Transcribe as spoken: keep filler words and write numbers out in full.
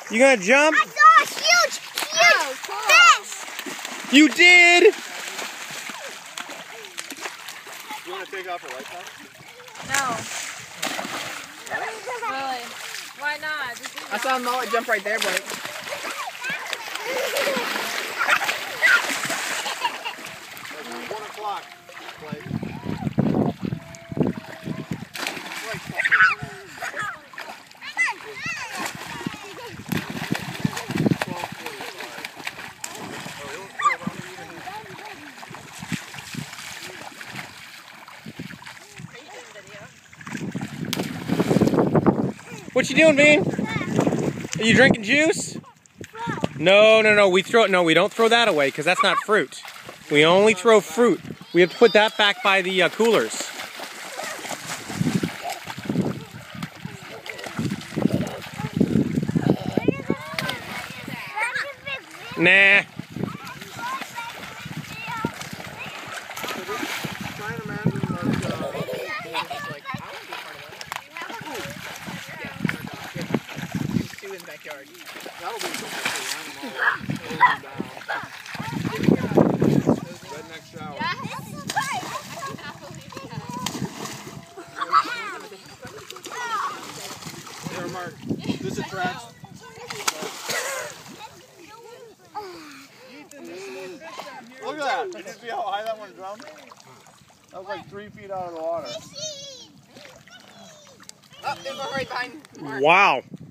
You gonna jump? I saw a huge, huge oh, cool. fish. You did. You want to take off your lights now? No. Really? Why not? Just I saw a mullet jump right there, Blake. One o'clock, Blake. What you doing, Bean? Are you drinking juice? No, no, no. We throw it. No, we don't throw that away because that's not fruit. We only throw fruit. We have to put that back by the uh, coolers. Nah. Backyard. That'll be good. Redneck shower. Here, Mark. This attracts. Look at that. Did you see how high that one jumped? That was like three feet out of the water. Oh, there's one right behind Mark. Wow.